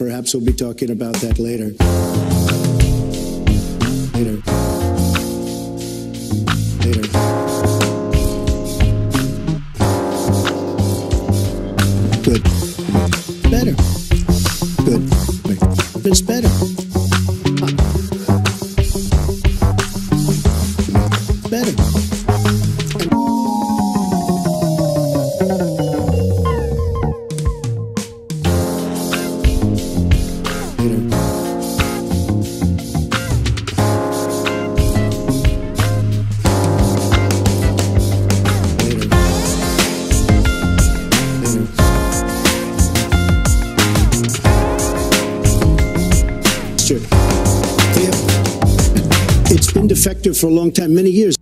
perhaps we'll be talking about that later. Later. Later. Good. Better. Good. It's better. Better. It's been defective for a long time, many years.